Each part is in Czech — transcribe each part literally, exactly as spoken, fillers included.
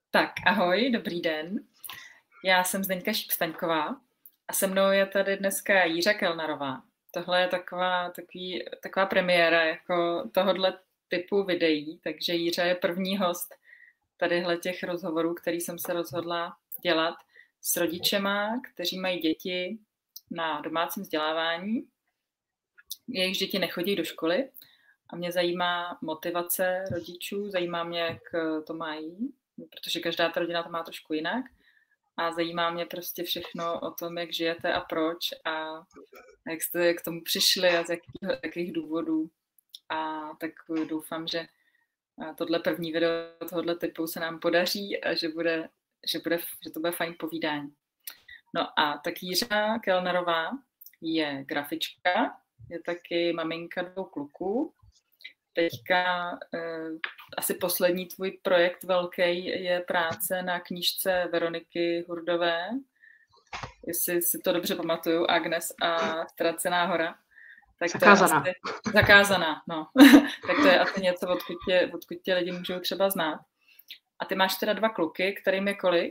Tak, ahoj, dobrý den. Já jsem Zdeňka Šíp-Staňková a se mnou je tady dneska Jíra Kellnerová. Tohle je taková, takový, taková premiéra jako tohodle typu videí, takže Jíra je první host tadyhle těch rozhovorů, který jsem se rozhodla dělat s rodičema, kteří mají děti na domácím vzdělávání. Jejich děti nechodí do školy a mě zajímá motivace rodičů, zajímá mě, jak to mají, protože každá ta rodina to má trošku jinak. A zajímá mě prostě všechno o tom, jak žijete a proč a jak jste k tomu přišli a z jakých, jakých důvodů. A tak doufám, že tohle první video tohoto typu se nám podaří a že, bude, že, bude, že to bude fajn povídání. No a tak Jíra Kellnerová je grafička, je taky maminka dvou kluků. Teďka eh, asi poslední tvůj projekt velký je práce na knížce Veroniky Hurdové, jestli si to dobře pamatuju, Agnes a Ztracená hora. Tak zakázaná. To je asi, zakázaná, no. Tak to je asi něco, odkud tě, odkud tě lidi můžou třeba znát. A ty máš teda dva kluky, kterým je kolik?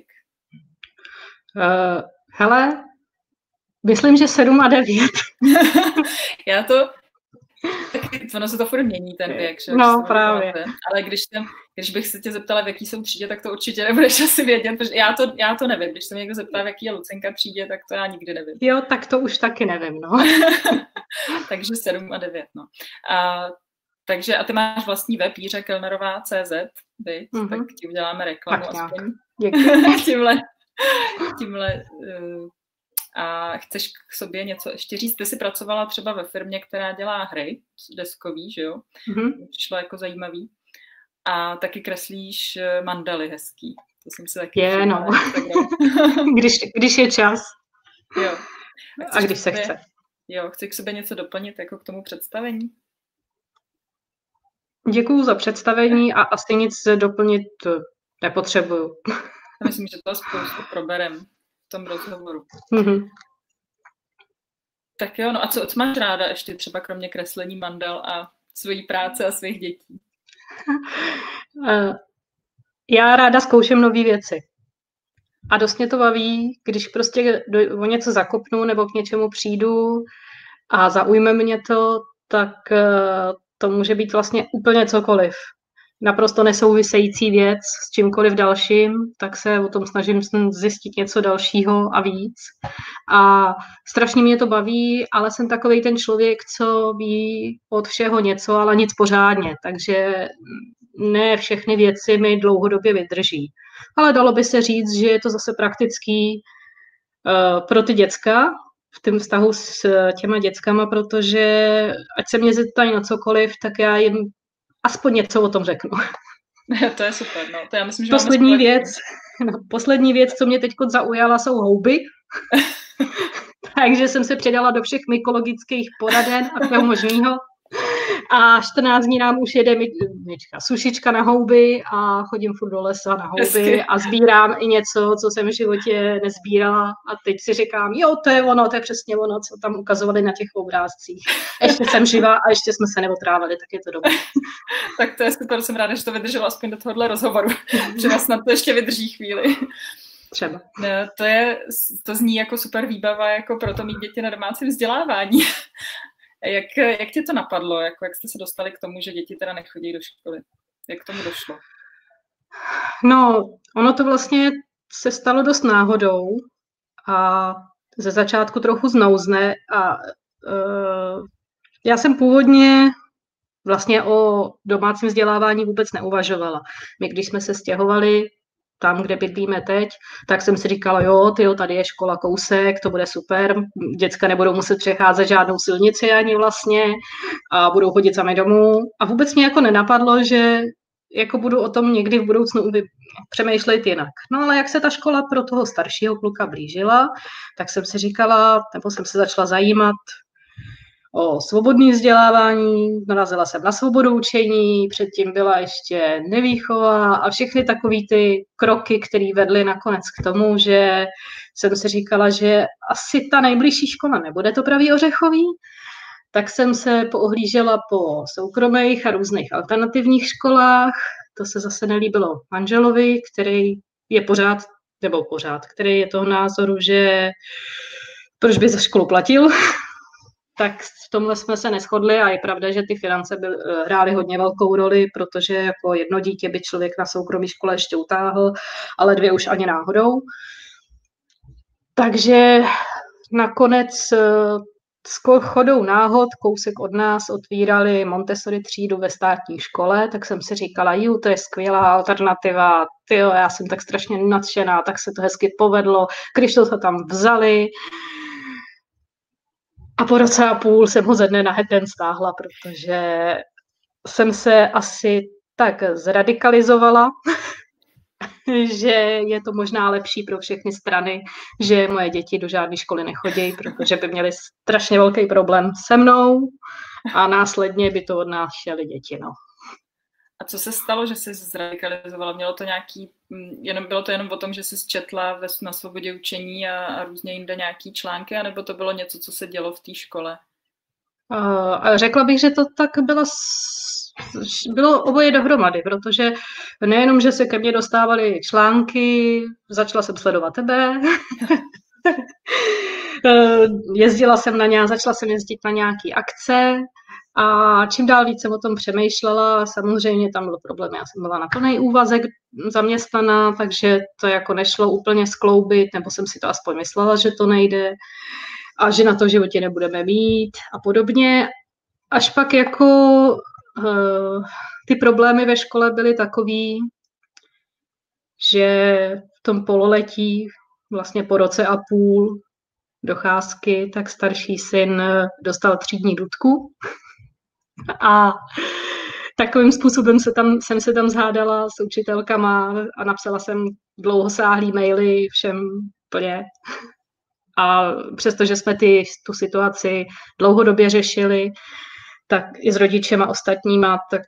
Uh, hele, myslím, že sedm a devět. Já to... Taky, ono se to furt mění, ten věk, že? No, právě. Ale když, jsem, když bych se tě zeptala, v jaký jsou třídě, tak to určitě nebudeš asi vědět, protože já to, já to nevím. Když se mě někdo zeptá, v jaký je Lucinka třídě, tak to já nikdy nevím. Jo, tak to už taky nevím, no. Takže sedm a devět, no. A, takže, a ty máš vlastní web Jíra Kellnerová tečka cé zet, viď? Mm-hmm. Tak ti uděláme reklamu tak aspoň. Děkuji. tímhle, tímhle uh, a chceš k sobě něco ještě říct? Ty jsi pracovala třeba ve firmě, která dělá hry deskový, že jo? Mm-hmm. Přišlo jako zajímavý. A taky kreslíš mandaly hezký. To jsem si taky... Je, no. když, když je čas. Jo. A, a když se sobě, chce. Jo, chci k sobě něco doplnit jako k tomu představení? Děkuju za představení a asi nic doplnit nepotřebuju. Myslím, že to spoustu proberem v tom rozhovoru. Mm-hmm. Tak jo, no a co, co máš ráda ještě třeba kromě kreslení mandal a svojí práce a svých dětí? Já ráda zkouším nové věci. A dost mě to baví, když prostě do, o něco zakopnu nebo k něčemu přijdu a zaujme mě to, tak to může být vlastně úplně cokoliv. Naprosto nesouvisející věc s čímkoliv dalším, tak se o tom snažím zjistit něco dalšího a víc. A strašně mě to baví, ale jsem takovej ten člověk, co ví od všeho něco, ale nic pořádně. Takže ne všechny věci mi dlouhodobě vydrží. Ale dalo by se říct, že je to zase praktický uh, pro ty děcka, v tom vztahu s těma dětskama, protože ať se mě zeptají na cokoliv, tak já jim aspoň něco o tom řeknu. To je super, no. To já myslím, že poslední věc, no, poslední věc, co mě teď zaujala, jsou houby. Takže jsem se předala do všech mykologických poraden a všeho možného. A čtrnáct dní nám už jede myčka, sušička na houby a chodím furt do lesa na houby Hezky. A sbírám i něco, co jsem v životě nezbírala. A teď si říkám, jo, to je ono, to je přesně ono, co tam ukazovali na těch obrázcích. Ještě jsem živá a ještě jsme se neotrávali, tak je to dobré. Tak to je super, jsem ráda, že to vydrželo aspoň do tohohle rozhovoru. Že snad to ještě vydrží chvíli. Třeba. No, to, je, to zní jako super výbava jako pro to mít děti na domácím vzdělávání. Jak, jak tě to napadlo? Jako, jak jste se dostali k tomu, že děti teda nechodí do školy? Jak k tomu došlo? No, ono to vlastně se stalo dost náhodou a ze začátku trochu znouzne a uh, já jsem původně vlastně o domácím vzdělávání vůbec neuvažovala. My, když jsme se stěhovali tam, kde bydlíme teď, tak jsem si říkala, jo, tyjo, tady je škola kousek, to bude super, děcka nebudou muset přecházet žádnou silnici ani vlastně a budou chodit sami domů. A vůbec mě jako nenapadlo, že jako budu o tom někdy v budoucnu přemýšlet jinak. No ale jak se ta škola pro toho staršího kluka blížila, tak jsem si říkala, nebo jsem se začala zajímat o svobodné vzdělávání, narazila jsem na svobodu učení, předtím byla ještě nevýchova a všechny takový ty kroky, které vedly nakonec k tomu, že jsem si říkala, že asi ta nejbližší škola nebude to pravý ořechový, tak jsem se poohlížela po soukromých a různých alternativních školách. To se zase nelíbilo manželovi, který je pořád, nebo pořád, který je toho názoru, že proč by za školu platil, tak v tomhle jsme se neshodli a je pravda, že ty finance byly, hrály hodně velkou roli, protože jako jedno dítě by člověk na soukromé škole ještě utáhl, ale dvě už ani náhodou. Takže nakonec s chodou náhod kousek od nás otvírali Montessori třídu ve státní škole, tak jsem si říkala, ju, to je skvělá alternativa, tyjo, já jsem tak strašně nadšená, tak se to hezky povedlo, když to tam vzali. A po roce a půl jsem ho ze dne na den stáhla, protože jsem se asi tak zradikalizovala, že je to možná lepší pro všechny strany, že moje děti do žádné školy nechodí, protože by měly strašně velký problém se mnou a následně by to odnášely děti. No. A co se stalo, že jsi zradikalizovala? Mělo to nějaký, jenom, bylo to jenom o tom, že jsi četla ve, na Svobodě učení a, a různě jinde nějaký články, anebo to bylo něco, co se dělo v té škole? Uh, řekla bych, že to tak bylo, bylo oboje dohromady, protože nejenom, že se ke mně dostávaly články, začala jsem sledovat tebe, jezdila jsem na ně, začala jsem jezdit na nějaké akce, a čím dál víc jsem o tom přemýšlela, samozřejmě tam byl problém, já jsem byla na plný úvazek zaměstnaná, takže to jako nešlo úplně skloubit, nebo jsem si to aspoň myslela, že to nejde a že na to v životě nebudeme mít a podobně. Až pak jako uh, ty problémy ve škole byly takový, že v tom pololetí, vlastně po roce a půl docházky, tak starší syn dostal třídní dudku. A takovým způsobem se tam, jsem se tam zhádala s učitelkama a napsala jsem dlouhosáhlý maily všem plně. A přestože jsme ty, tu situaci dlouhodobě řešili, tak i s rodičema ostatníma, tak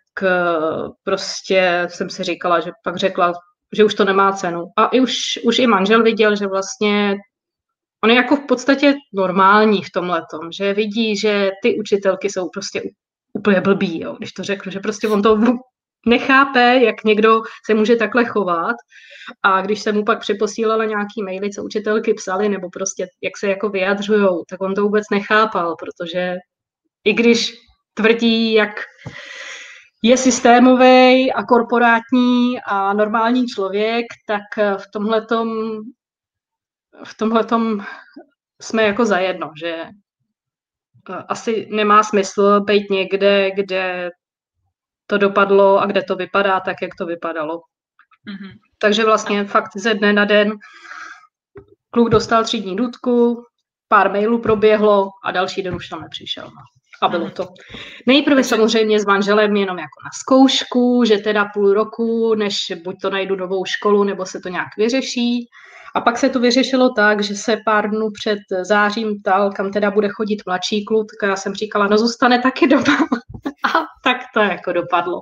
prostě jsem si říkala, že pak řekla, že už to nemá cenu. A i už, už i manžel viděl, že vlastně on je jako v podstatě normální v tomhletom, že vidí, že ty učitelky jsou prostě úplně blbý, jo, když to řeknu, že prostě on to nechápe, jak někdo se může takhle chovat a když jsem mu pak přeposílala nějaký maily, co učitelky psali, nebo prostě jak se jako vyjadřujou, tak on to vůbec nechápal, protože i když tvrdí, jak je systémový a korporátní a normální člověk, tak v tomhletom, v tomhletom jsme jako zajedno, že asi nemá smysl být někde, kde to dopadlo a kde to vypadá tak, jak to vypadalo. Mm-hmm. Takže vlastně fakt ze dne na den kluk dostal třídní dudku, pár mailů proběhlo a další den už tam nepřišel. A bylo to. Nejprve samozřejmě s manželem jenom jako na zkoušku, že teda půl roku, než buď to najdu novou školu, nebo se to nějak vyřeší. A pak se to vyřešilo tak, že se pár dnů před zářím ptal, kam teda bude chodit mladší kluk, tak já jsem říkala, no zůstane taky doma. A tak to jako dopadlo.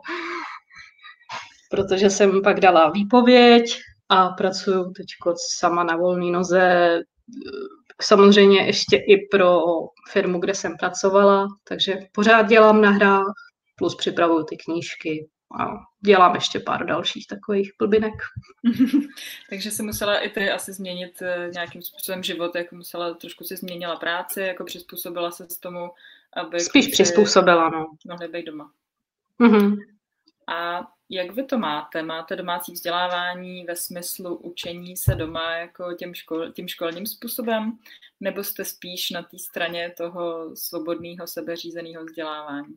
Protože jsem pak dala výpověď a pracuju teď sama na volné noze, samozřejmě ještě i pro firmu, kde jsem pracovala, takže pořád dělám na hrách, plus připravuju ty knížky a dělám ještě pár dalších takových blbinek. Takže jsi musela i ty asi změnit nějakým způsobem život, jako musela trošku si změnila práci, jako přizpůsobila se s tomu, aby... Spíš přizpůsobila, no. Mohli být doma. Mm-hmm. A jak vy to máte? Máte domácí vzdělávání ve smyslu učení se doma jako tím, škol, tím školním způsobem? Nebo jste spíš na té straně toho svobodného, sebeřízeného vzdělávání?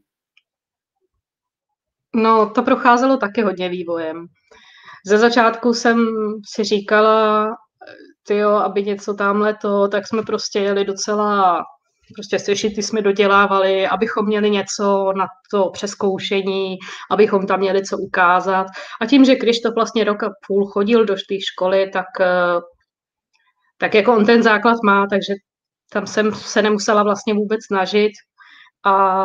No, to procházelo taky hodně vývojem. Ze začátku jsem si říkala, tyjo, aby něco tamhle to, tak jsme prostě jeli docela, prostě sešity jsme dodělávali, abychom měli něco na to přezkoušení, abychom tam měli co ukázat. A tím, že Krištof vlastně rok a půl chodil do té školy, tak, tak jako on ten základ má, takže tam jsem se nemusela vlastně vůbec snažit. A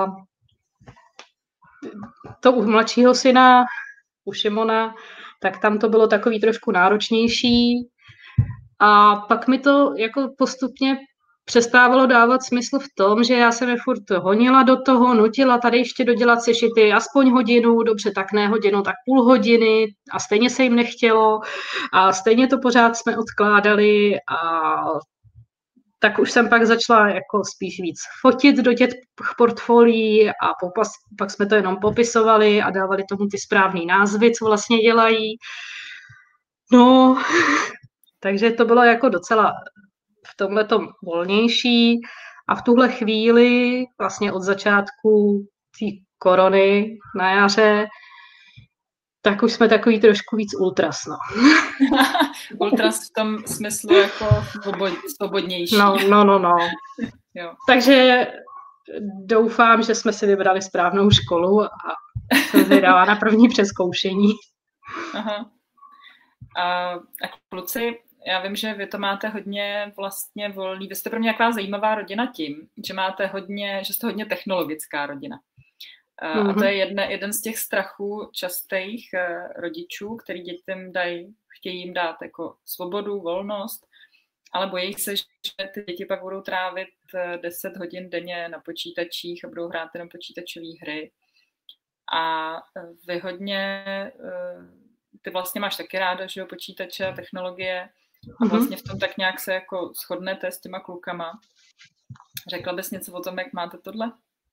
to u mladšího syna, u Šimona, tak tam to bylo takový trošku náročnější. A pak mi to jako postupně přestávalo dávat smysl v tom, že já jsem je furt honila do toho, nutila tady ještě dodělat sešity aspoň hodinu, dobře, tak ne hodinu, tak půl hodiny a stejně se jim nechtělo a stejně to pořád jsme odkládali a tak už jsem pak začala jako spíš víc fotit do těch portfolií a popas, pak jsme to jenom popisovali a dávali tomu ty správné názvy, co vlastně dělají. No, takže to bylo jako docela v tomhletom volnější a v tuhle chvíli vlastně od začátku té korony na jaře tak už jsme takový trošku víc ultras, no. Ultras v tom smyslu jako svobodnější. No, no, no, no. Jo. Takže doufám, že jsme si vybrali správnou školu a jsem vydala na první přezkoušení. Aha. A, a kluci, já vím, že vy to máte hodně vlastně volný. Vy jste pro mě taková zajímavá rodina tím, že máte hodně, že jste hodně technologická rodina. A to je jedna, jeden z těch strachů častých rodičů, který dětem dají, chtějí jim dát jako svobodu, volnost, ale bojí se, že ty děti pak budou trávit deset hodin denně na počítačích a budou hrát jenom počítačové hry. A vy hodně, ty vlastně máš taky ráda, že jo, počítače a technologie a vlastně v tom tak nějak se jako shodnete s těma klukama. Řekla bys něco o tom, jak máte tohle?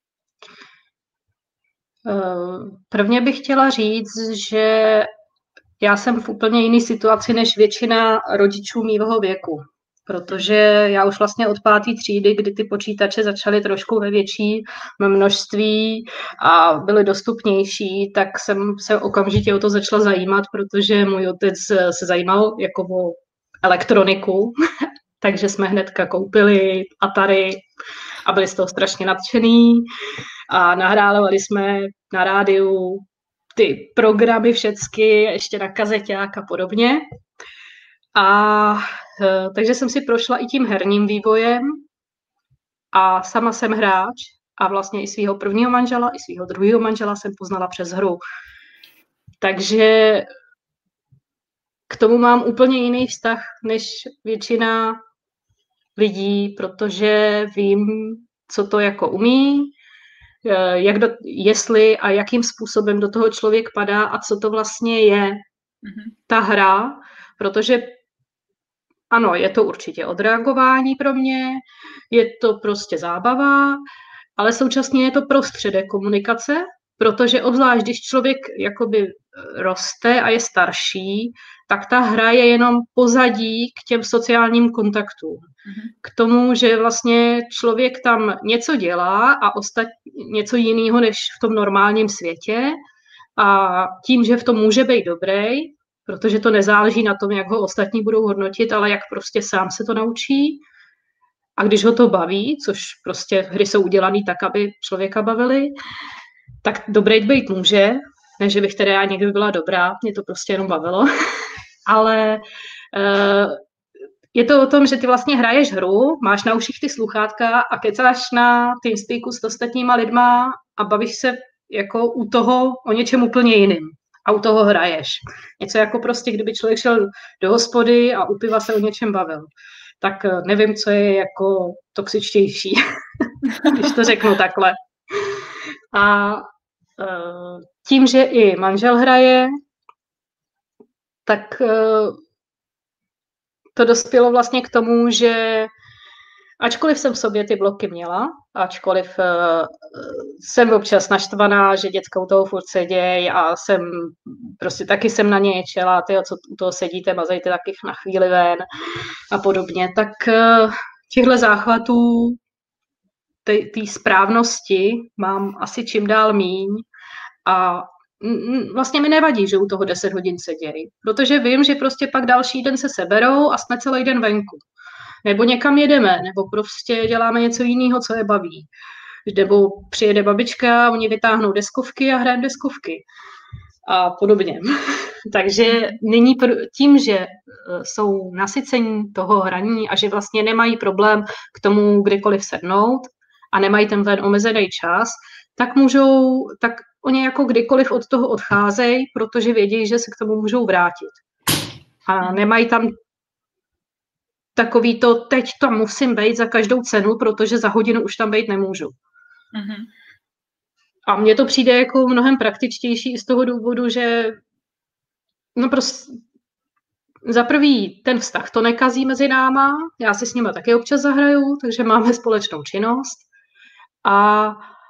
Prvně bych chtěla říct, že já jsem v úplně jiné situaci než většina rodičů mýho věku, protože já už vlastně od páté třídy, kdy ty počítače začaly trošku ve větší množství a byly dostupnější, tak jsem se okamžitě o to začala zajímat, protože můj otec se zajímal jako o elektroniku, takže jsme hnedka koupili Atari a byli z toho strašně nadšený. A nahrávali jsme na rádiu ty programy všecky, ještě na kazeťák a podobně. A takže jsem si prošla i tím herním vývojem a sama jsem hráč a vlastně i svého prvního manžela, i svého druhého manžela jsem poznala přes hru. Takže k tomu mám úplně jiný vztah než většina lidí, protože vím, co to jako umí, jak do, jestli a jakým způsobem do toho člověk padá a co to vlastně je mm-hmm. ta hra, protože ano, je to určitě odreagování pro mě, je to prostě zábava, ale současně je to prostředek komunikace, protože obzvlášť, když člověk jakoby roste a je starší, tak ta hra je jenom pozadí k těm sociálním kontaktům. Mm-hmm. K tomu, že vlastně člověk tam něco dělá a ostat, něco jiného než v tom normálním světě a tím, že v tom může být dobrý, protože to nezáleží na tom, jak ho ostatní budou hodnotit, ale jak prostě sám se to naučí. A když ho to baví, což prostě hry jsou udělané tak, aby člověka bavily, tak dobrý být může, ne, že bych teda já někdy byla dobrá, mě to prostě jenom bavilo, ale uh, je to o tom, že ty vlastně hraješ hru, máš na uších ty sluchátka a kecáš na TeamSpeaku s ostatníma lidma a bavíš se jako u toho o něčem úplně jiným. A u toho hraješ. Něco jako prostě, kdyby člověk šel do hospody a u piva se o něčem bavil. Tak nevím, co je jako toxičtější, když to řeknu takhle. A uh, tím, že i manžel hraje, tak uh, to dospělo vlastně k tomu, že ačkoliv jsem v sobě ty bloky měla, ačkoliv uh, jsem občas naštvaná, že děcka u toho furt seděj a jsem, prostě taky jsem na ně ječela, tyjo, co u toho sedíte, mazejte taky na chvíli ven a podobně, tak uh, těchto záchvatů té správnosti mám asi čím dál míň a vlastně mi nevadí, že u toho deset hodin sedějí, protože vím, že prostě pak další den se seberou a jsme celý den venku. Nebo někam jedeme, nebo prostě děláme něco jiného, co je baví. Nebo přijede babička, oni vytáhnou deskovky a hrajeme deskovky. A podobně. Takže nyní tím, že jsou nasycení toho hraní a že vlastně nemají problém k tomu kdykoliv sednout a nemají ten ten omezený čas, tak můžou, tak oni jako kdykoliv od toho odcházejí, protože vědí, že se k tomu můžou vrátit. A nemají tam takový to, teď tam musím být za každou cenu, protože za hodinu už tam být nemůžu. Mm-hmm. A mně to přijde jako mnohem praktičtější z toho důvodu, že no prostě za prvý ten vztah to nekazí mezi náma, já si s nima taky občas zahraju, takže máme společnou činnost a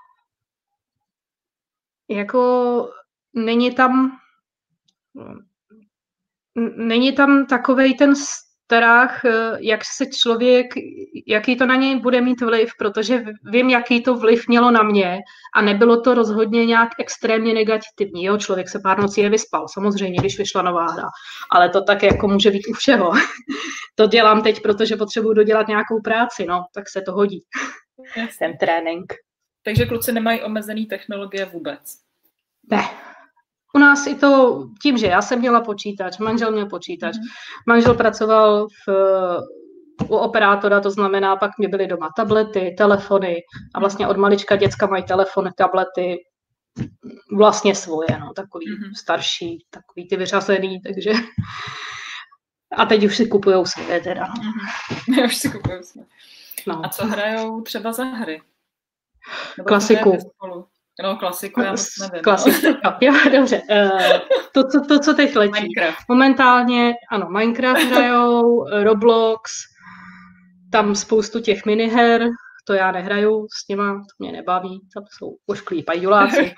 jako není tam není tam takovej ten strach, jak se člověk, jaký to na něj bude mít vliv, protože vím, jaký to vliv mělo na mě a nebylo to rozhodně nějak extrémně negativní. Jo, člověk se pár nocí nevyspal, samozřejmě, když vyšla nová hra, ale to tak jako může být u všeho. To dělám teď, protože potřebuji dodělat nějakou práci, no, tak se to hodí. Ten trénink. Takže kluci nemají omezený technologie vůbec? Ne. U nás i to tím, že já jsem měla počítač, manžel měl počítač, mm. manžel pracoval v, u operátora, to znamená, pak mě byly doma tablety, telefony a vlastně od malička děcka mají telefony, tablety, vlastně svoje, no, takový mm. starší, takový ty vyřazený, takže a teď už si kupujou svoje teda. Mm. Už si kupujou svoje. No. A co hrajou třeba za hry? Nebo klasiku. No, klasiku, já moc nevím. Klasiku, no. Jo, dobře. Uh, to, to, to, co teď letí. Minecraft. Momentálně, ano, Minecraft hrajou, Roblox, tam spoustu těch miniher, to já nehraju s nima, to mě nebaví, tam jsou ošklí pajduláci.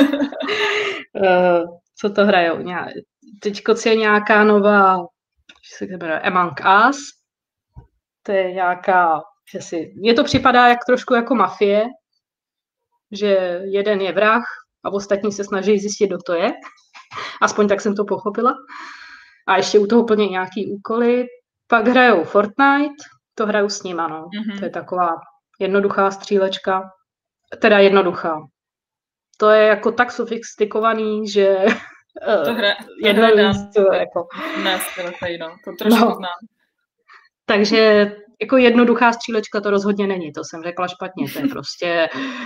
uh, co to hrajou? Teďko je nějaká nová, se jmenuje Among Us, to je nějaká, že si, mně to připadá jak trošku jako mafie, že jeden je vrah a ostatní se snaží zjistit, kdo to je. Aspoň tak jsem to pochopila. A ještě u toho plně nějaký úkoly. Pak hrajou Fortnite, to hraju s nima, no. Mm-hmm. To je taková jednoduchá střílečka. Teda jednoduchá. To je jako tak sofistikovaný, že to hra, to jedno to jako... Ne, no. To trošku no. znám. Takže jako jednoduchá střílečka to rozhodně není, to jsem řekla špatně, to je prostě...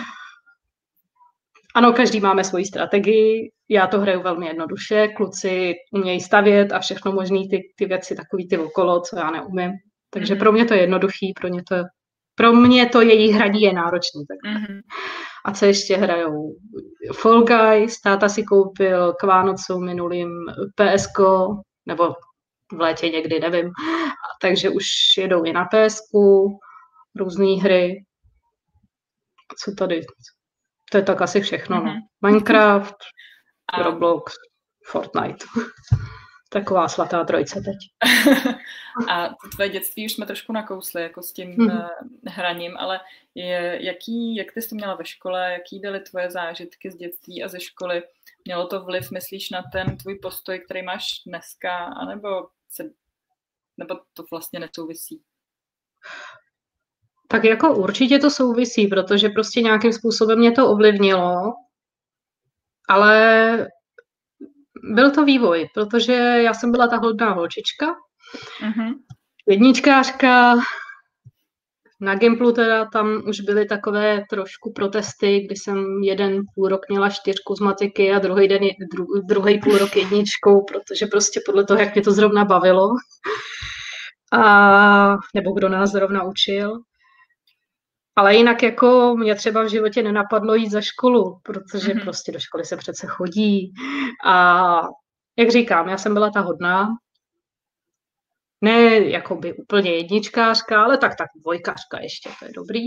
Ano, každý máme svoji strategii, já to hraju velmi jednoduše, kluci umějí stavět a všechno možný ty, ty věci, takový ty okolo, co já neumím. Takže mm-hmm. pro mě to je jednoduchý, pro mě to, pro mě to její hraní je náročný. Tak. Mm-hmm. A co ještě hrajou? Fall Guys, táta si koupil k Vánocům minulým P S ko, nebo v létě někdy, nevím. Takže už jedou i na P S ku, různé hry. Co tady? To je tak asi všechno. Mm-hmm. No. Minecraft, a... Roblox, Fortnite. Taková svatá trojce teď. A to tvé dětství už jsme trošku nakousli jako s tím mm-hmm. hraním, ale je, jaký, jak ty jsi to měla ve škole, jaký byly tvoje zážitky z dětství a ze školy? Mělo to vliv, myslíš, na ten tvůj postoj, který máš dneska, anebo, se, nebo to vlastně nesouvisí? Tak jako určitě to souvisí, protože prostě nějakým způsobem mě to ovlivnilo, ale byl to vývoj, protože já jsem byla ta hodná holčička, mm-hmm. jedničkářka, na Gimplu teda tam už byly takové trošku protesty, kdy jsem jeden půl rok měla čtyřku z matiky a druhý den dru, druhý půl rok jedničkou, protože prostě podle toho, jak mě to zrovna bavilo, a, nebo kdo nás zrovna učil. Ale jinak jako mě třeba v životě nenapadlo jít za školu, protože mm-hmm. prostě do školy se přece chodí. A jak říkám, já jsem byla ta hodná. Ne jakoby úplně jedničkářka, ale tak tak dvojkařka ještě, to je dobrý.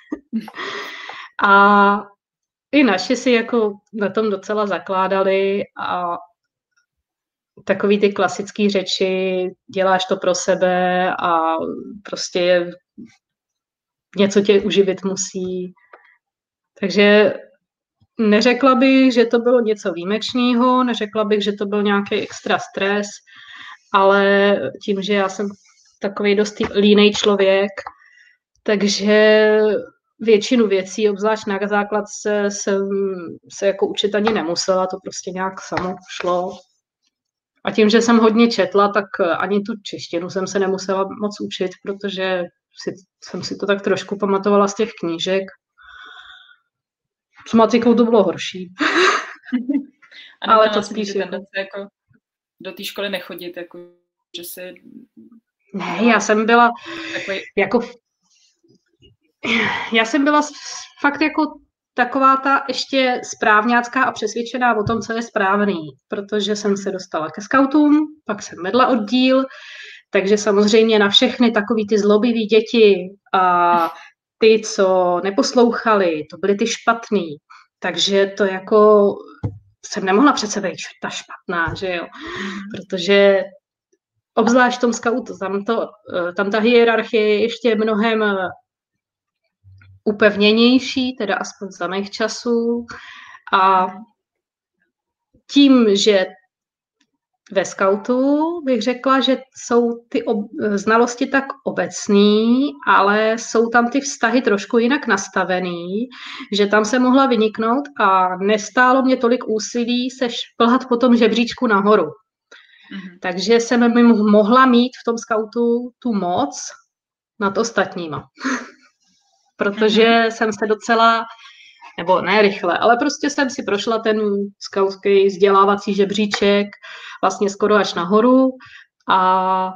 A i naši si jako na tom docela zakládali a takový ty klasický řeči, děláš to pro sebe a prostě něco tě uživit musí. Takže neřekla bych, že to bylo něco výjimečného, neřekla bych, že to byl nějaký extra stres, ale tím, že já jsem takový dost línej člověk, takže většinu věcí, obzvlášť na základce, jsem se jako učit ani nemusela, to prostě nějak samo šlo. A tím, že jsem hodně četla, tak ani tu češtinu jsem se nemusela moc učit, protože si, jsem si to tak trošku pamatovala z těch knížek. S matikou to bylo horší. Ale to spíš jako... jako do té školy nechodit, jako, že si Ne, já jsem byla Takový... jako... Já jsem byla fakt jako taková ta ještě správňácká a přesvědčená o tom, co je správný, protože jsem se dostala ke skautům, pak jsem vedla oddíl, takže samozřejmě na všechny takový ty zlobivý děti a ty, co neposlouchali, to byly ty špatný. Takže to jako jsem nemohla přece být ta špatná, že jo? Protože obzvlášť v tom skautu, tam, to, tam ta hierarchie je ještě mnohem upevněnější, teda aspoň za mých časů. A tím, že ve skautu bych řekla, že jsou ty ob- znalosti tak obecný, ale jsou tam ty vztahy trošku jinak nastavený, že tam se mohla vyniknout a nestálo mě tolik úsilí se šplhat po tom žebříčku nahoru. Mm-hmm. Takže jsem mi mohla mít v tom skautu tu moc nad ostatníma. Protože mm-hmm. jsem se docela, nebo ne rychle, ale prostě jsem si prošla ten skautský vzdělávací žebříček vlastně skoro až nahoru a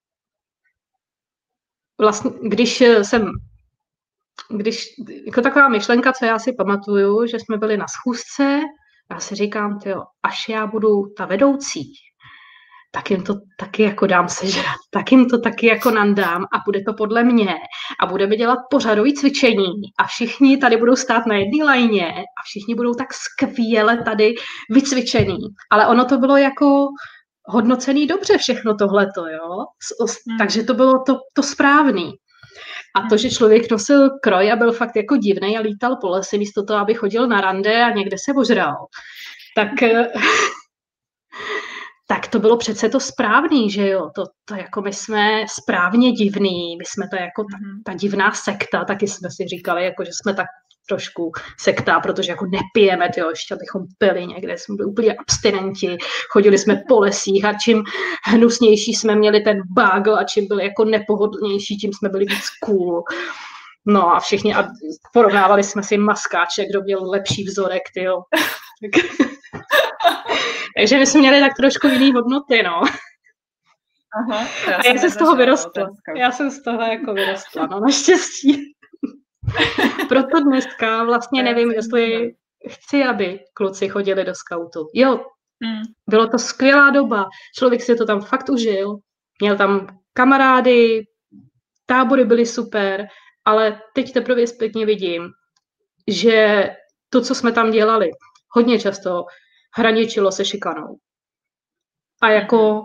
vlastně, když jsem, když, jako taková myšlenka, co já si pamatuju, že jsme byli na schůzce, já si říkám, tyjo, až já budu ta vedoucí, tak jim to taky jako dám sežrat, tak jim to taky jako nandám a bude to podle mě a budeme dělat pořadové cvičení a všichni tady budou stát na jedné lajně a všichni budou tak skvěle tady vycvičený. Ale ono to bylo jako hodnocený dobře všechno tohleto, jo? Hmm. Takže to bylo to, to správný. A to, že člověk nosil kroj a byl fakt jako divnej a lítal po lese místo toho, aby chodil na rande a někde se ožral, tak... tak to bylo přece to správný, že jo, to, to jako my jsme správně divný, my jsme to jako ta, ta divná sekta, taky jsme si říkali, jako, že jsme tak trošku sekta, protože jako nepijeme, tyjo, ještě abychom pili někde, jsme byli úplně abstinenti, chodili jsme po lesích a čím hnusnější jsme měli ten bagl a čím byli jako nepohodlnější, tím jsme byli víc cool. No a všichni a porovnávali jsme si maskáče, kdo měl lepší vzorek, tyjo. Takže my jsme měli tak trošku jiný hodnoty, no. Aha, já a já jsem z toho vyrostla. Já jsem z toho jako vyrostla, no naštěstí. Proto dneska vlastně nevím, jestli chci, aby kluci chodili do skautu. Jo, mm. bylo to skvělá doba. Člověk si to tam fakt užil. Měl tam kamarády, tábory byly super, ale teď teprve zpětně vidím, že to, co jsme tam dělali, hodně často hraničilo se šikanou. A jako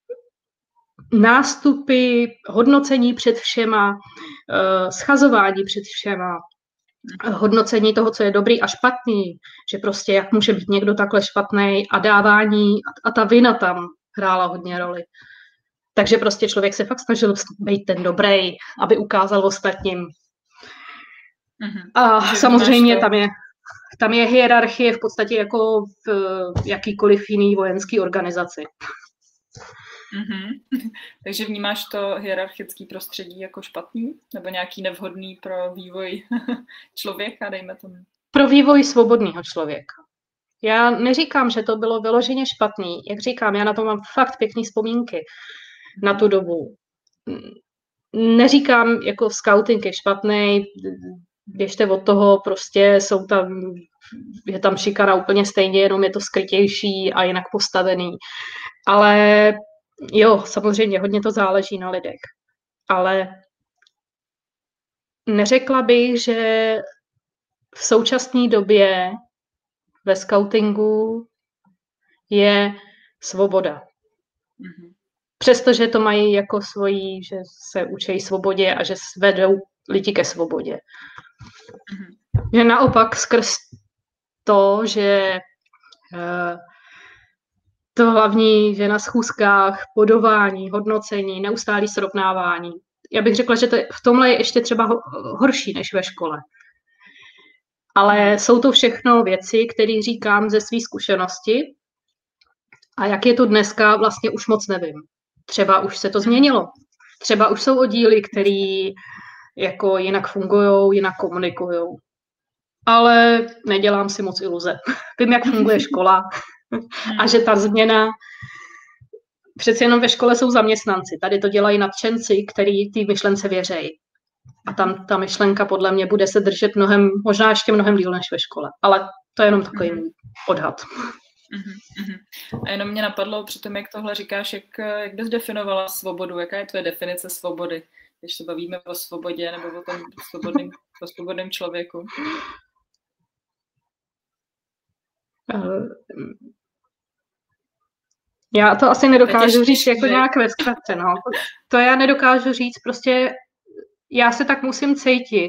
nástupy, hodnocení před všema, schazování před všema, hodnocení toho, co je dobrý a špatný, že prostě jak může být někdo takhle špatný a dávání a ta vina tam hrála hodně roli. Takže prostě člověk se fakt snažil být ten dobrý, aby ukázal ostatním. Mm-hmm. A že samozřejmě tam je Tam je hierarchie v podstatě jako v jakýkoliv jiný vojenský organizaci. Mm-hmm. Takže vnímáš to hierarchické prostředí jako špatný? Nebo nějaký nevhodný pro vývoj člověka, dejme tomu? Pro vývoj svobodného člověka. Já neříkám, že to bylo vyloženě špatný. Jak říkám, já na to mám fakt pěkný vzpomínky na tu dobu. Neříkám, jako skauting je špatný, běžte od toho, prostě jsou tam, je tam šikana úplně stejně, jenom je to skrytější a jinak postavený. Ale jo, samozřejmě hodně to záleží na lidech. Ale neřekla bych, že v současné době ve skautingu je svoboda. Mm-hmm. Přestože to mají jako svojí, že se učí svobodě a že vedou lidi ke svobodě. Mm-hmm. Že naopak skrz to, že uh, to hlavní, že na schůzkách, bodování, hodnocení, neustálé srovnávání. Já bych řekla, že to v tomhle je ještě třeba horší než ve škole. Ale jsou to všechno věci, které říkám ze své zkušenosti. A jak je to dneska, vlastně už moc nevím. Třeba už se to změnilo. Třeba už jsou oddíly, které jako jinak fungujou, jinak komunikujou. Ale nedělám si moc iluze. Vím, jak funguje škola a že ta změna přeci jenom ve škole jsou zaměstnanci. Tady to dělají nadšenci, který ty myšlence věřejí. A tam ta myšlenka podle mě bude se držet mnohem, možná ještě mnohem díl než ve škole. Ale to je jenom takový můj odhad. Mm-hmm. A jenom mě napadlo při tom, jak tohle říkáš, jak, jak bys definovala svobodu, jaká je tvoje definice svobody, když se bavíme o svobodě nebo o tom svobodným, o svobodném člověku? Já to asi nedokážu říct jako nějak ve zkratce, no. To já nedokážu říct, prostě já se tak musím cítit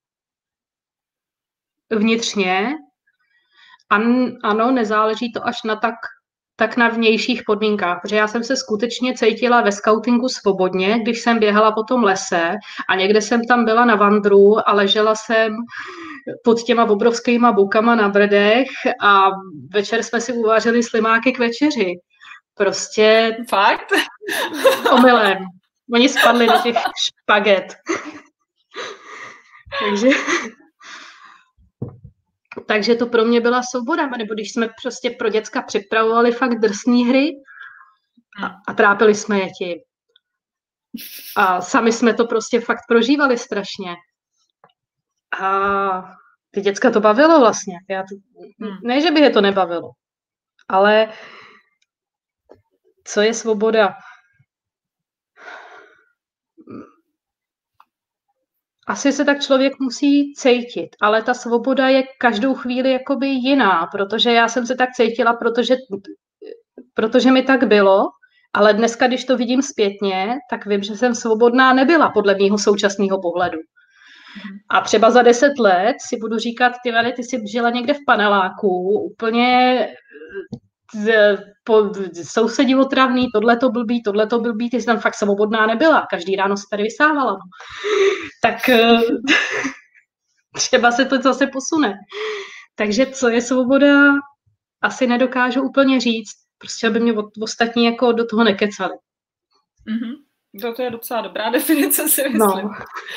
vnitřně. An, ano, nezáleží to až na tak, tak na vnějších podmínkách, protože já jsem se skutečně cítila ve skautingu svobodně, když jsem běhala po tom lese a někde jsem tam byla na vandru a ležela jsem pod těma obrovskýma bukama na brdech a večer jsme si uvařili slimáky k večeři. Prostě... Fakt? Omylem. Oni spadli do těch špaget. Takže... Takže to pro mě byla svoboda, nebo když jsme prostě pro děcka připravovali fakt drsné hry a, a trápili jsme je tím. A sami jsme to prostě fakt prožívali strašně. A ty děcka to bavilo vlastně. Já to, ne, že by je to nebavilo, ale co je svoboda? Asi se tak člověk musí cítit, ale ta svoboda je každou chvíli jakoby jiná, protože já jsem se tak cítila, protože, protože mi tak bylo, ale dneska, když to vidím zpětně, tak vím, že jsem svobodná nebyla podle mého současného pohledu. A třeba za deset let si budu říkat, ty vady, ty jsi žila někde v paneláku, úplně po, sousedí otravný, tohleto blbý, tohleto blbý, ty jsi tam fakt svobodná nebyla, každý ráno se tady vysávala. No. Tak třeba se to zase posune. Takže co je svoboda, asi nedokážu úplně říct, prostě aby mě ostatní jako do toho nekecali. Mm-hmm. To je docela dobrá definice, si myslím. No.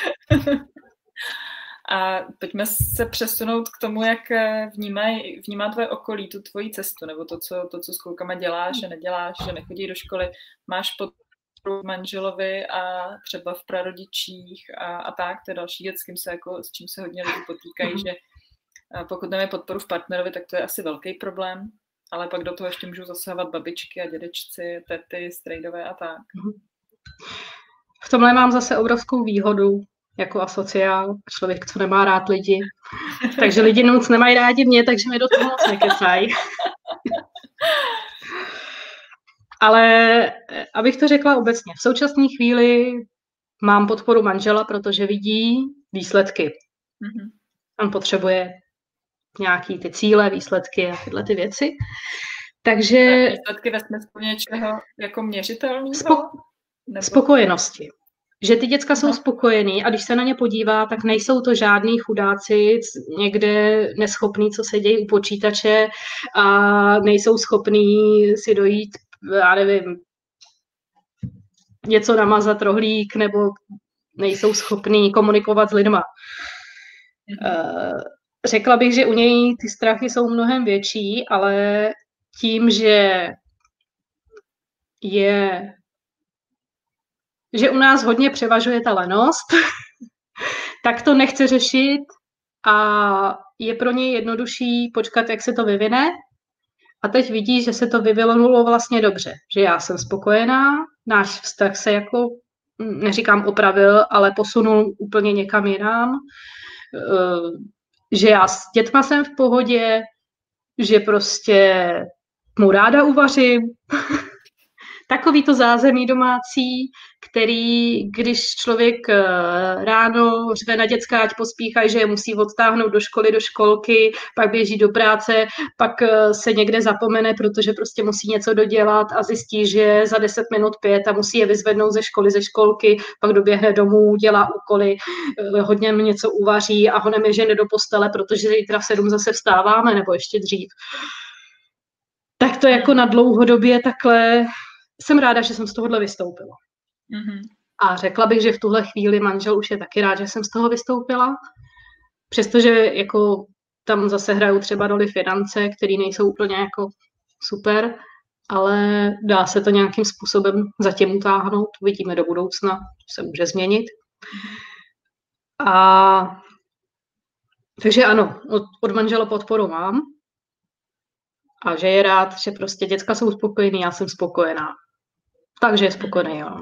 A pojďme se přesunout k tomu, jak vnímaj, vnímá tvoje okolí tu tvoji cestu, nebo to, co, to, co s klukama děláš, že neděláš, že nechodí do školy. Máš podporu manželovi a třeba v prarodičích a, a tak, to je další věc, s, kým se jako, s čím se hodně lidí potýkají, že pokud nemáme podporu v partnerovi, tak to je asi velký problém, ale pak do toho ještě můžou zasahovat babičky a dědečci, tety, strejdové a tak. V tomhle mám zase obrovskou výhodu, jako asociál, člověk, co nemá rád lidi. Takže lidi moc nemají rádi mě, takže mi do toho moc nekecají. Ale abych to řekla obecně, v současné chvíli mám podporu manžela, protože vidí výsledky. Mm-hmm. On potřebuje nějaký ty cíle, výsledky a tyhle ty věci. Takže... Výsledky ve smyslu něčeho jako měřitelného? Spo... Nebo... Spokojenosti. Že ty děcka jsou spokojený a když se na ně podívá, tak nejsou to žádný chudáci, někde neschopný, co sedějí u počítače a nejsou schopní si dojít, já nevím, něco namazat rohlík nebo nejsou schopní komunikovat s lidma. Řekla bych, že u něj ty strachy jsou mnohem větší, ale tím, že je že u nás hodně převažuje ta lenost, tak to nechce řešit a je pro něj jednodušší počkat, jak se to vyvine. A teď vidí, že se to vyvinulo vlastně dobře, že já jsem spokojená, náš vztah se jako, neříkám opravil, ale posunul úplně někam jinam, že já s dětma jsem v pohodě, že prostě mu ráda uvařím, takový to zázemí domácí, který, když člověk ráno řve na děcka, ať pospíchají, že je musí odtáhnout do školy, do školky, pak běží do práce, pak se někde zapomene, protože prostě musí něco dodělat a zjistí, že za deset minut pět a musí je vyzvednout ze školy, ze školky, pak doběhne domů, dělá úkoly, hodně něco uvaří a honem je žene do postele, protože zítra v sedm zase vstáváme, nebo ještě dřív. Tak to jako na dlouhodobě takhle jsem ráda, že jsem z tohohle vystoupila. Mm-hmm. A řekla bych, že v tuhle chvíli manžel už je taky rád, že jsem z toho vystoupila. Přestože jako tam zase hrajou třeba roli finance, které nejsou úplně jako super, ale dá se to nějakým způsobem zatím utáhnout. Uvidíme do budoucna, se může změnit. A takže ano, od, od manžela podporu mám a že je rád, že prostě děcka jsou spokojený, já jsem spokojená. Takže je spokojený, jo.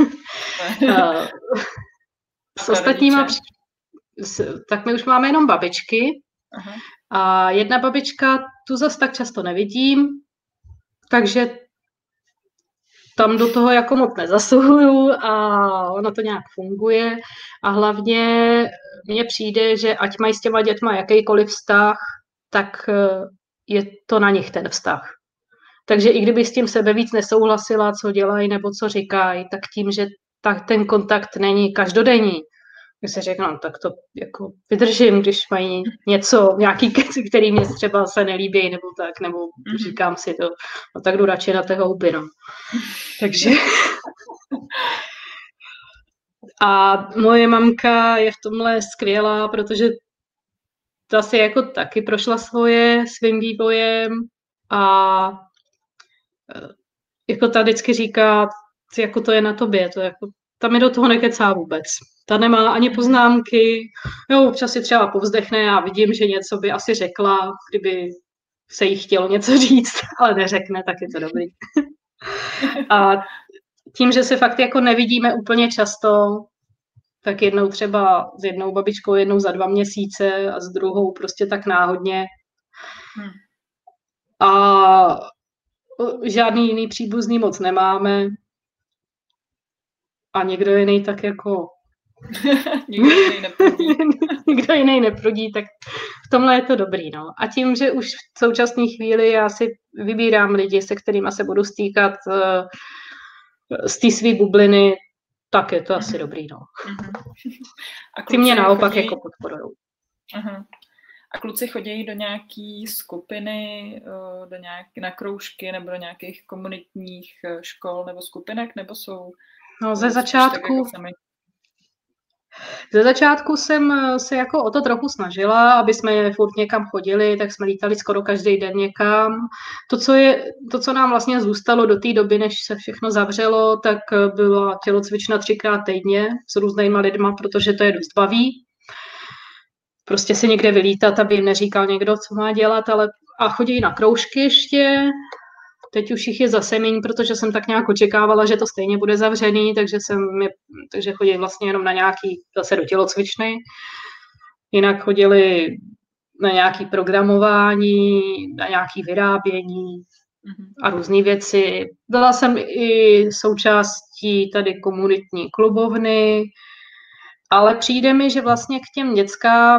S ostatníma, tak my už máme jenom babičky. Aha. A jedna babička, tu zas tak často nevidím, takže tam do toho jako moc nezasahuju a ono to nějak funguje. A hlavně mně přijde, že ať mají s těma dětma jakýkoliv vztah, tak je to na nich ten vztah. Takže i kdyby s tím sebe víc nesouhlasila, co dělají nebo co říkají, tak tím, že tak ten kontakt není každodenní, když se řeknu, no, tak to jako vydržím, když mají něco, nějaký keci, který mě třeba se nelíbí, nebo tak, nebo říkám si to, no tak jdu radši na té houby, no. Takže... A moje mamka je v tomhle skvělá, protože ta si jako taky prošla svoje, svým vývojem a jako ta vždycky říká, jako to je na tobě, to jako, ta mi do toho nekecá vůbec. Ta nemá ani poznámky, jo, občas si třeba povzdechne a vidím, že něco by asi řekla, kdyby se jí chtělo něco říct, ale neřekne, tak je to dobrý. A tím, že se fakt jako nevidíme úplně často, tak jednou třeba s jednou babičkou, jednou za dva měsíce a s druhou prostě tak náhodně. A žádný jiný příbuzný moc nemáme. A někdo jiný tak jako... Nikdo jiný neprudí. Nikdo jiný neprudí, tak v tomhle je to dobrý. No. A tím, že už v současné chvíli já si vybírám lidi, se kterými se budu stýkat uh, z té své bubliny, tak je to asi dobrý. No. A ty mě naopak chodí... jako podporujou. Uh-huh. A kluci chodí do nějaký skupiny, do nějak, na kroužky nebo do nějakých komunitních škol nebo skupinek, nebo jsou... No ze začátku... Jako ze začátku jsem se jako o to trochu snažila, aby jsme furt někam chodili, tak jsme lítali skoro každý den někam. To, co, je, to, co nám vlastně zůstalo do té doby, než se všechno zavřelo, tak byla tělocvična třikrát týdně s různýma lidma, protože to je dost baví. Prostě si někde vylítat, aby jim neříkal někdo, co má dělat, ale a chodí na kroužky ještě. Teď už jich je zase méně, protože jsem tak nějak očekávala, že to stejně bude zavřený, takže, jsem je, takže chodí vlastně jenom na nějaký, zase do tělocvičny. Jinak chodili na nějaké programování, na nějaké vyrábění a různé věci. Byla jsem i součástí tady komunitní klubovny, ale přijde mi, že vlastně k těm dětskám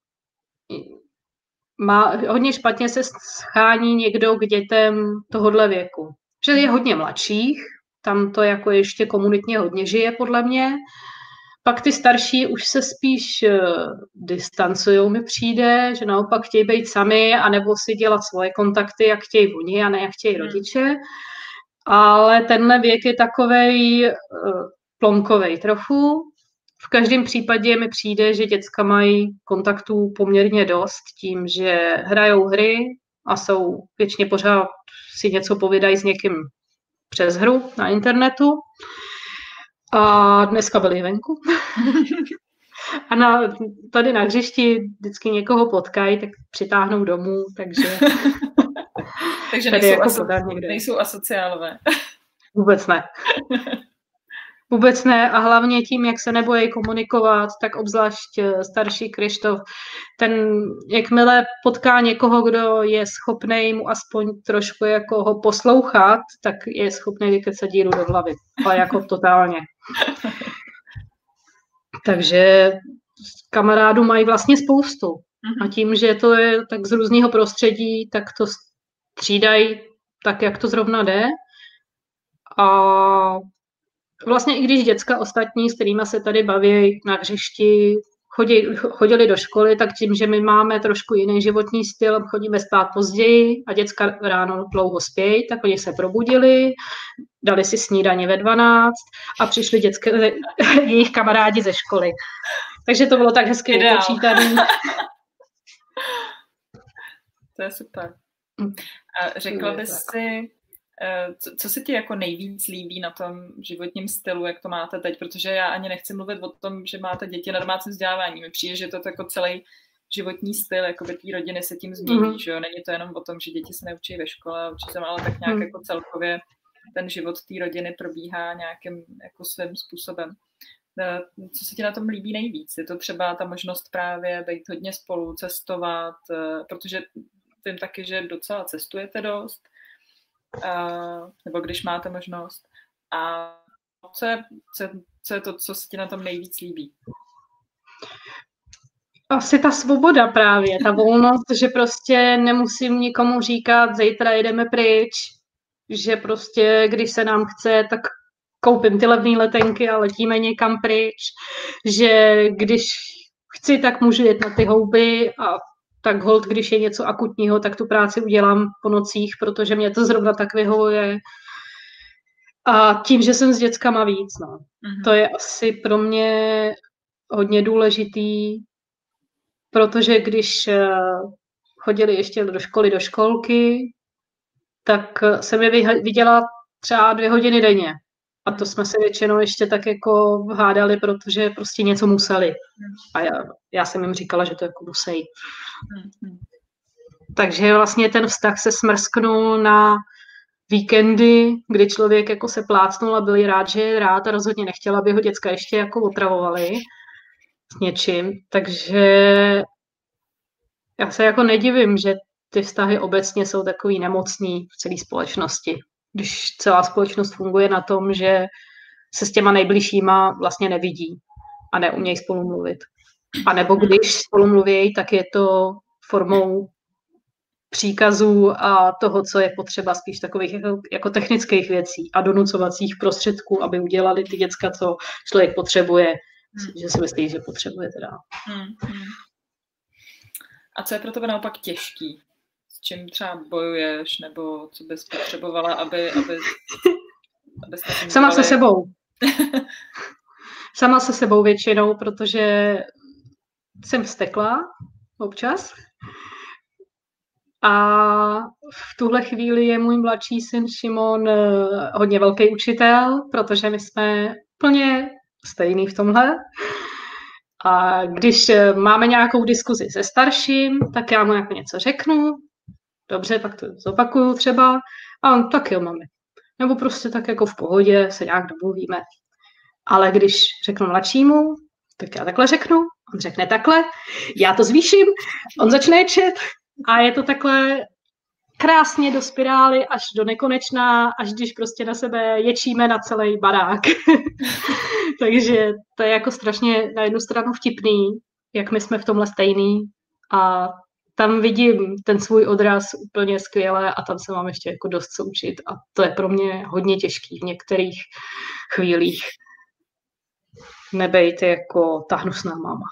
má, hodně špatně se schání někdo k dětem tohohle věku. Že je hodně mladších, tam to jako ještě komunitně hodně žije podle mě. Pak ty starší už se spíš uh, distancujou, mi přijde, že naopak chtějí být sami, anebo si dělat svoje kontakty, jak chtějí oni, a ne jak chtějí rodiče. Ale tenhle věk je takovej uh, plonkovej trochu. V každém případě mi přijde, že děcka mají kontaktů poměrně dost tím, že hrajou hry a jsou většině pořád si něco povídají s někým přes hru na internetu. A dneska byli venku. A na, tady na hřišti vždycky někoho potkají, tak přitáhnou domů, takže... takže nejsou, jako aso- nejsou asociálové. Vůbec ne. Vůbec ne a hlavně tím, jak se nebojí komunikovat, tak obzvlášť starší Krištof, ten jakmile potká někoho, kdo je schopný mu aspoň trošku jako ho poslouchat, tak je schopný vykecat díru do hlavy, ale jako totálně. Takže kamarádů mají vlastně spoustu a tím, že to je tak z různého prostředí, tak to střídají tak, jak to zrovna jde a vlastně i když děcka ostatní, s kterými se tady baví na hřišti, chodí, chodili do školy, tak tím, že my máme trošku jiný životní styl, chodíme spát později a děcka ráno dlouho spějí, tak oni se probudili, dali si snídaně ve dvanáct a přišli dětské, jejich kamarádi ze školy. Takže to bylo tak hezky vypočítané. To je super. A řekla bys si, co, co se ti jako nejvíc líbí na tom životním stylu, jak to máte teď, protože já ani nechci mluvit o tom, že máte děti na domácím vzdělávání, mi přijde, že to je jako celý životní styl, jako by té rodiny se tím změní, mm. že jo, není to jenom o tom, že děti se neučí ve škole, učí se, ale tak nějak mm. jako celkově ten život té rodiny probíhá nějakým jako svým způsobem. Co se ti na tom líbí nejvíc? Je to třeba ta možnost právě být hodně spolu, cestovat, protože vím taky, že docela cestujete dost, nebo když máte možnost. A co je, co, co je to, co se ti na tom nejvíc líbí? Asi ta svoboda právě, ta volnost, že prostě nemusím nikomu říkat, zítra jedeme pryč, že prostě, když se nám chce, tak koupím ty levné letenky a letíme někam pryč, že když chci, tak můžu jet na ty houby a tak holt, když je něco akutního, tak tu práci udělám po nocích, protože mě to zrovna tak vyhovuje. A tím, že jsem s dětskama víc, no. Mm-hmm. To je asi pro mě hodně důležitý, protože když chodili ještě do školy, do školky, tak jsem je viděla třeba dvě hodiny denně. A to jsme se většinou ještě tak jako hádali, protože prostě něco museli. A já, já jsem jim říkala, že to jako musí. Takže vlastně ten vztah se smrsknul na víkendy, kdy člověk jako se plácnul a byl rád, že je rád a rozhodně nechtěla, aby ho děcka ještě jako otravovali s něčím. Takže já se jako nedivím, že ty vztahy obecně jsou takový nemocný v celé společnosti. Když celá společnost funguje na tom, že se s těma nejbližšíma vlastně nevidí a neumějí spolu mluvit. A nebo když spolu mluví, tak je to formou příkazů a toho, co je potřeba, spíš takových jako, jako technických věcí a donucovacích prostředků, aby udělali ty děcka, co člověk potřebuje, hmm. že si myslí, že potřebuje teda. Hmm. Hmm. A co je pro tebe naopak těžký? S čím třeba bojuješ, nebo co bys potřebovala, aby... aby, aby Sama se sebou. Sama se sebou většinou, protože jsem vztekla občas. A v tuhle chvíli je můj mladší syn Šimon hodně velký učitel, protože my jsme plně stejný v tomhle. A když máme nějakou diskuzi se starším, tak já mu jako něco řeknu, dobře, tak to zopakuju třeba, a on tak jo, mami. Nebo prostě tak jako v pohodě se nějak domluvíme. Ale když řeknu mladšímu, tak já takhle řeknu, on řekne takhle, já to zvýším, on začne ječet a je to takhle krásně do spirály až do nekonečná, až když prostě na sebe ječíme na celý barák. Takže to je jako strašně na jednu stranu vtipný, jak my jsme v tomhle stejný a tam vidím ten svůj odraz úplně skvěle a tam se mám ještě jako dost co učit a to je pro mě hodně těžký v některých chvílích. Nebejte jako ta hnusná máma.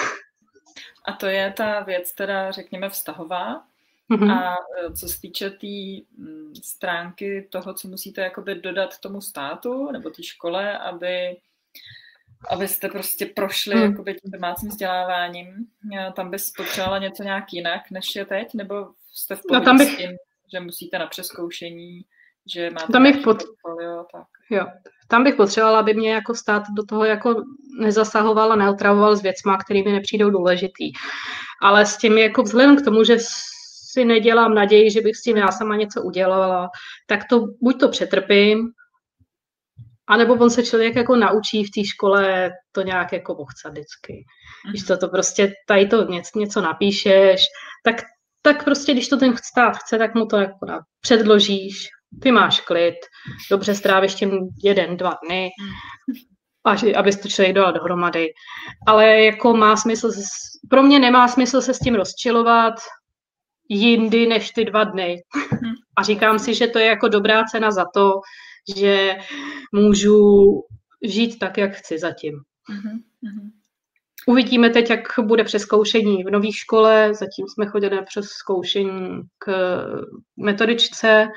A to je ta věc, teda řekněme vztahová. Mm-hmm. A co se týče té tý stránky toho, co musíte jakoby dodat tomu státu nebo té škole, aby, abyste prostě prošli mm. jakoby tím domácím vzděláváním, tam bys potřebovala něco nějak jinak, než je teď? Nebo jste v pohodě no, bych... s tím, že musíte na přezkoušení, že máte tam bych pot... portfolio, tak? Jo. Tam bych potřebovala, aby mě jako stát do toho jako nezasahoval a neotravoval s věcma, které mi nepřijdou důležitý. Ale s tím jako vzhledem k tomu, že si nedělám naději, že bych s tím já sama něco udělala, tak to buď to přetrpím, anebo on se člověk jako naučí v té škole to nějak jako bochcat vždycky. Mm-hmm. Když to, to prostě tady to něco, něco napíšeš, tak, tak prostě, když to ten stát chce, tak mu to jako předložíš, ty máš klid, dobře strávíš tím jeden, dva dny, až, abys to člověk dal dohromady. Ale jako má smysl, pro mě nemá smysl se s tím rozčilovat jindy než ty dva dny. A říkám si, že to je jako dobrá cena za to, že můžu žít tak, jak chci zatím. Uvidíme teď, jak bude přezkoušení v nové škole. Zatím jsme chodili na přezkoušení k metodičce.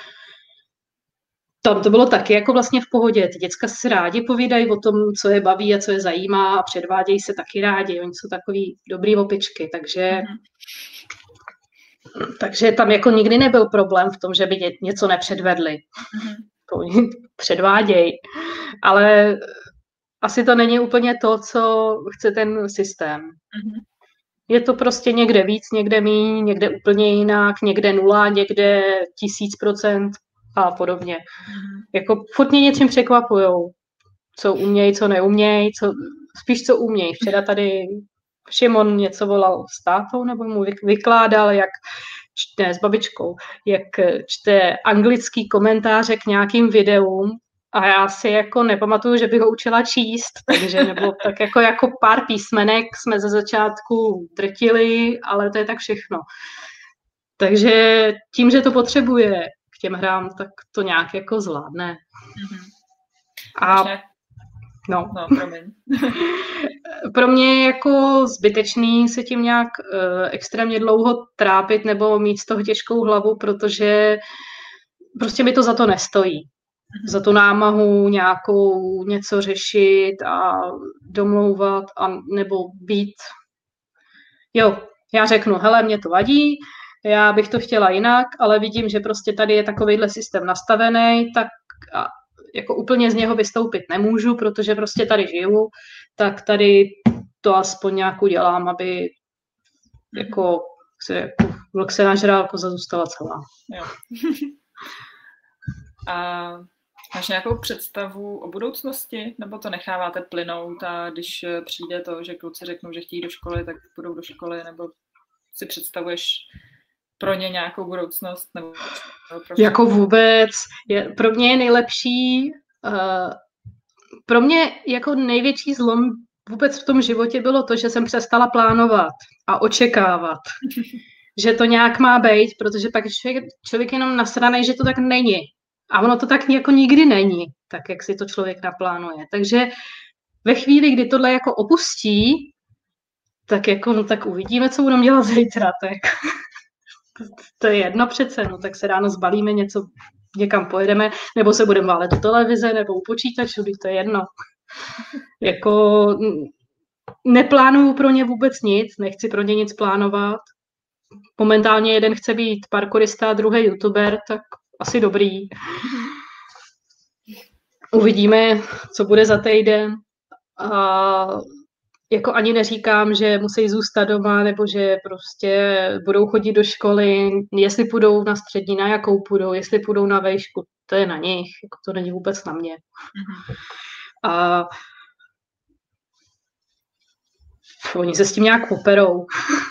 Tam to bylo taky jako vlastně v pohodě. Ty děcka si rádi povídají o tom, co je baví a co je zajímá a předvádějí se taky rádi. Oni jsou takový dobrý opičky, takže mm-hmm. Takže tam jako nikdy nebyl problém v tom, že by něco nepředvedli. Mm-hmm. To oni předvádějí. Ale asi to není úplně to, co chce ten systém. Mm-hmm. Je to prostě někde víc, někde míň, někde úplně jinak, někde nula, někde tisíc procent a podobně. Mm-hmm. Jako furt mě něčím překvapujou, co umějí, co neumějí, co, spíš co umějí. Včera tady Šimon něco volal s tátou, nebo mu vykládal, jak čte s babičkou, jak čte anglický komentáře k nějakým videům a já si jako nepamatuju, že bych ho učila číst, takže nebo tak jako, jako pár písmenek jsme ze začátku drtili, ale to je tak všechno. Takže tím, že to potřebuje k těm hrám, tak to nějak jako zvládne. Mm-hmm. A no, no promiň. Pro mě je jako zbytečný se tím nějak uh, extrémně dlouho trápit nebo mít z toho těžkou hlavu, protože prostě mi to za to nestojí. Mm-hmm. Za tu námahu nějakou něco řešit a domlouvat a nebo být. Jo, já řeknu, hele, mě to vadí, já bych to chtěla jinak, ale vidím, že prostě tady je takovejhle systém nastavený, tak a jako úplně z něho vystoupit nemůžu, protože prostě tady žiju, tak tady to aspoň nějak udělám, aby jako se jako vlk se nažral, koza zůstala celá. Jo. A máš nějakou představu o budoucnosti, nebo to necháváte plynout a když přijde to, že kluci řeknou, že chtějí do školy, tak půjdou do školy, nebo si představuješ pro ně nějakou budoucnost? Nebo pro jako vůbec. Je, pro mě je nejlepší, uh, pro mě jako největší zlom vůbec v tom životě bylo to, že jsem přestala plánovat a očekávat, že to nějak má být, protože pak člověk, člověk jenom nasranej, že to tak není. A ono to tak jako nikdy není, tak jak si to člověk naplánuje. Takže ve chvíli, kdy tohle jako opustí, tak jako, no tak uvidíme, co budeme dělat zítra, tak to je jedno přece, no tak se ráno zbalíme něco, někam pojedeme, nebo se budeme válet do televize, nebo u počítačů, to je jedno. Jako neplánuju pro ně vůbec nic, nechci pro ně nic plánovat. Momentálně jeden chce být parkourista, druhý youtuber, tak asi dobrý. Uvidíme, co bude za týden. A jako ani neříkám, že musí zůstat doma, nebo že prostě budou chodit do školy, jestli půjdou na střední, na jakou půjdou, jestli půjdou na vejšku, to je na nich, jako to není vůbec na mě. Mm-hmm. A oni se s tím nějak uperou.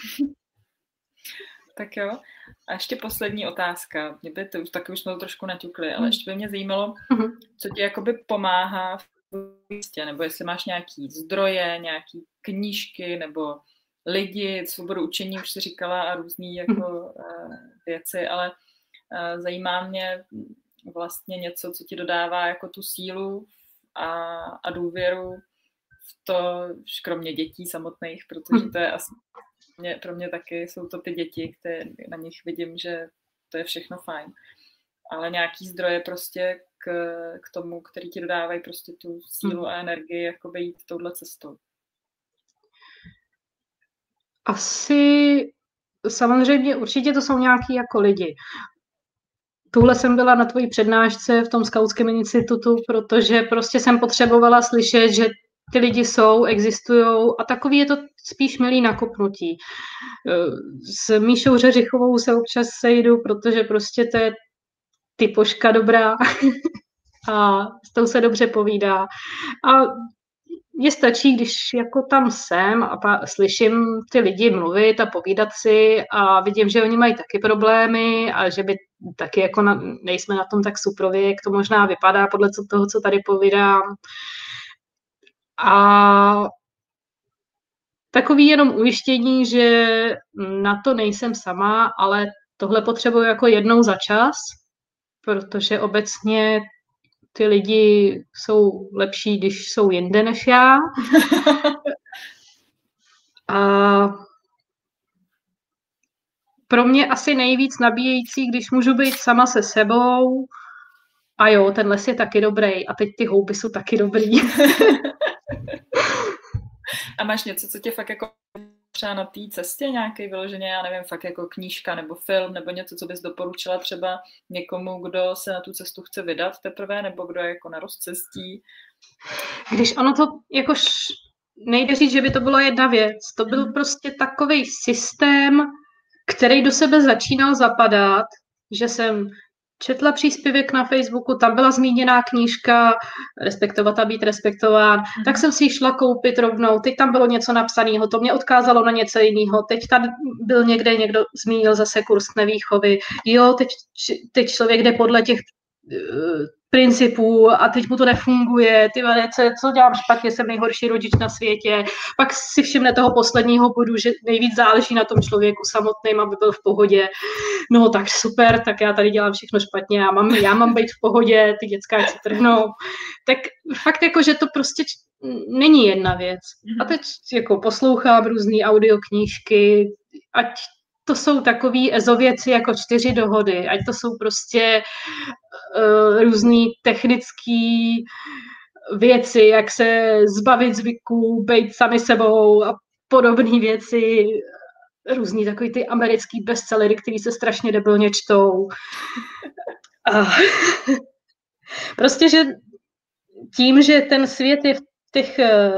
Tak jo. A ještě poslední otázka. Mě by, to už taky už jsme to trošku naťukli, ale ještě by mě zajímalo, mm-hmm. co ti jakoby pomáhá v místě, nebo jestli máš nějaký zdroje, nějaký knížky, nebo lidi, svobodu učení, už jsi říkala, a různý jako uh, věci, ale uh, zajímá mě vlastně něco, co ti dodává jako tu sílu a, a důvěru v to, kromě dětí samotných, protože to je asi mě, pro mě taky jsou to ty děti, které na nich vidím, že to je všechno fajn. Ale nějaký zdroje prostě k, k tomu, který ti dodávají prostě tu sílu a energii, jakoby jít touhle cestou. Asi samozřejmě určitě to jsou nějaký jako lidi. Tuhle jsem byla na tvojí přednášce v tom skautském institutu, protože prostě jsem potřebovala slyšet, že ty lidi jsou, existujou a takový je to spíš milý nakopnutí. S Míšou Řeřichovou se občas sejdu, protože prostě to je typoška dobrá a s tou se dobře povídá. A mně stačí, když jako tam jsem a pa, slyším ty lidi mluvit a povídat si a vidím, že oni mají taky problémy a že by taky jako na, nejsme na tom tak suprově, jak to možná vypadá podle toho, co tady povídám. A takový jenom ujištění, že na to nejsem sama, ale tohle potřebuji jako jednou za čas, protože obecně ty lidi jsou lepší, když jsou jinde než já. A pro mě asi nejvíc nabíjející, když můžu být sama se sebou. A jo, ten les je taky dobrý a teď ty houby jsou taky dobrý. A máš něco, co tě fakt jako třeba na té cestě nějaký vyloženě, já nevím, fakt jako knížka nebo film nebo něco, co bys doporučila třeba někomu, kdo se na tu cestu chce vydat teprve, nebo kdo je jako na rozcestí? Když ono to jakož nejde říct, že by to byla jedna věc. To byl Mhm. prostě takový systém, který do sebe začínal zapadat, že jsem četla příspěvek na Facebooku, tam byla zmíněná knížka Respektovat a být respektován, Mhm. tak jsem si ji šla koupit rovnou, teď tam bylo něco napsaného, to mě odkázalo na něco jiného, teď tady byl někde, někdo zmínil zase kurz nevýchovy, jo, teď, teď člověk jde podle těch uh, principů a teď mu to nefunguje, ty velice, co dělám špatně, jsem nejhorší rodič na světě, pak si všimne toho posledního bodu, že nejvíc záleží na tom člověku samotným, aby byl v pohodě. No tak super, tak já tady dělám všechno špatně, já mám, já mám být v pohodě, ty děcka ať se trhnou. Tak fakt jako, že to prostě není jedna věc. A teď jako poslouchám různý audioknížky, ať to jsou takový ezověci jako čtyři dohody, ať to jsou prostě uh, různý technický věci, jak se zbavit zvyků, být sami sebou a podobné věci, různý takový ty americký bestsellery, který se strašně debilně čtou. A prostě, že tím, že ten svět je v těch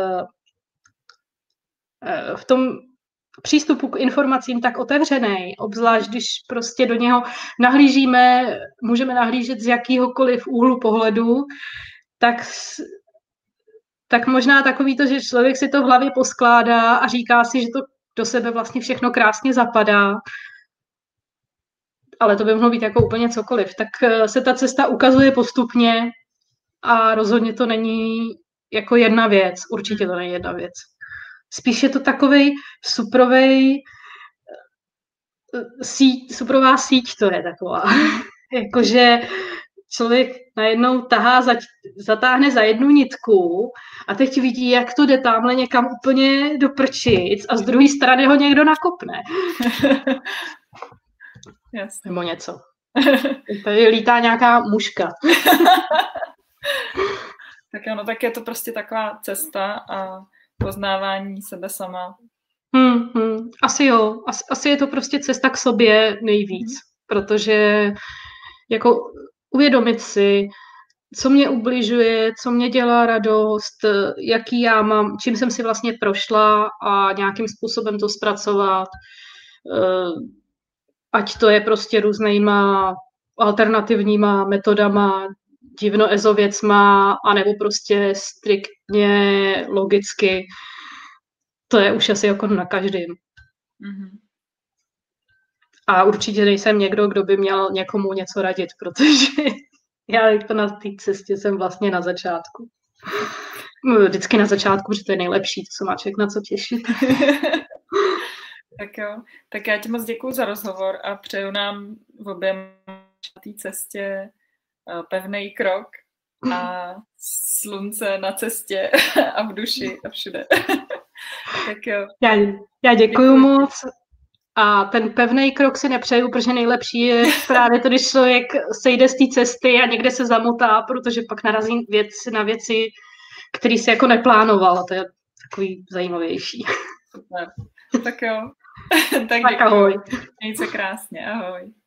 v tom přístupu k informacím tak otevřený, obzvlášť když prostě do něho nahlížíme, můžeme nahlížet z jakýhokoliv úhlu pohledu, tak, tak možná takový to, že člověk si to v hlavě poskládá a říká si, že to do sebe vlastně všechno krásně zapadá, ale to by mohlo být jako úplně cokoliv, tak se ta cesta ukazuje postupně a rozhodně to není jako jedna věc, určitě to není jedna věc. Spíš je to takovej suprovej síť, suprová síť to je taková. Jakože člověk najednou tahá, za, zatáhne za jednu nitku a teď vidí, jak to jde tamhle někam úplně do prčic a z druhé strany ho někdo nakopne. Jasně. Nebo něco. Tady lítá nějaká muška. Tak ano, tak je to prostě taková cesta a poznávání sebe sama. Hmm, hmm. Asi jo. Asi, asi je to prostě cesta k sobě nejvíc, hmm. protože jako uvědomit si, co mě ubližuje, co mě dělá radost, jaký já mám, čím jsem si vlastně prošla a nějakým způsobem to zpracovat. Ať to je prostě různýma alternativníma metodama, divnoezověcma, anebo prostě striktně logicky. To je už asi jako na každém. Mm-hmm. A určitě nejsem někdo, kdo by měl někomu něco radit, protože já to na té cestě jsem vlastně na začátku. Vždycky na začátku, protože to je nejlepší, to se má člověk na co těšit. Tak jo, tak já ti moc děkuju za rozhovor a přeju nám v oběma na té cestě pevný krok a slunce na cestě a v duši a všude. Tak jo. Já, já děkuju moc a ten pevný krok si nepřeju, protože nejlepší je právě to, když člověk sejde z té cesty a někde se zamotá, protože pak narazí věci na věci, které si jako neplánoval. A to je takový zajímavější. Super. Tak jo. Tak, tak ahoj. Měj se krásně. Ahoj.